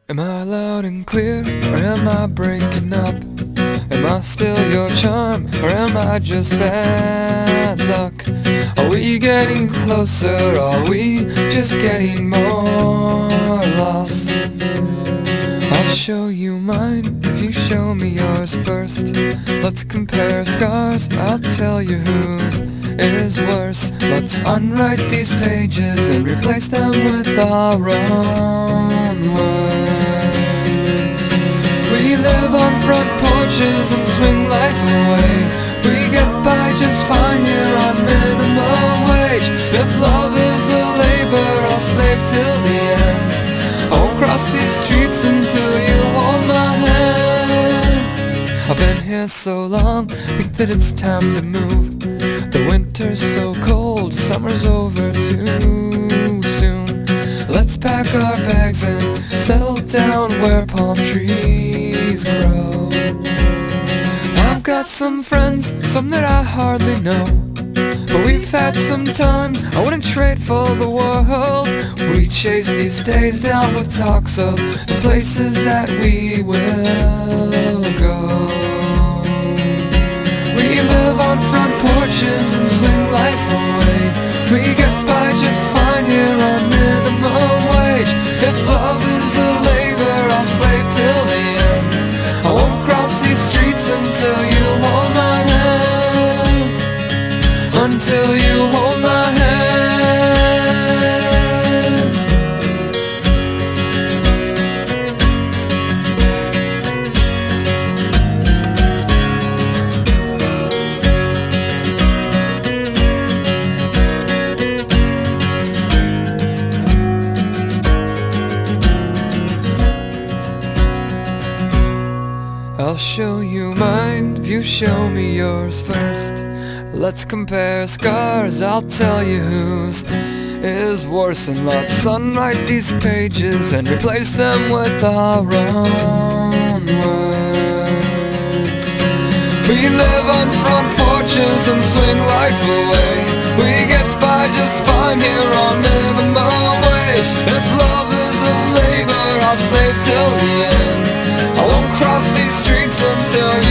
Am I loud and clear, or am I breaking up? Am I still your charm, or am I just bad luck? Are we getting closer, are we just getting more lost? I'll show you mine if you show me yours first. Let's compare scars, I'll tell you whose is worse. Let's unwrite these pages and replace them with our own words. We live on front porches and swing life away. We get by just fine here on minimum wage. If love is a labor, I'll slave till the end. I won't cross these streets until you hold my hand. I've been here so long, think that it's time to move. The winter's so cold, summer's over too soon. Let's pack our bags and settle down where palm trees grow. I've got some friends, some that I hardly know, but we've had some times I wouldn't trade for the world. We chase these days down with talks of the places that we will go. We live on front porches and swing life away. We get by just fine here on minimum wage. If love is a labor, I'll slave till the end. I won't cross these streets until you hold my hand. Until you hold my hand. I'll show you mine if you show me yours first. Let's compare scars, I'll tell you whose is worse. And let's unwrite these pages and replace them with our own words. We live on front porches and swing life away. We get by just fine here on minimum wage. If love is a labor, I'll slave till the end. I won't cross these streets until you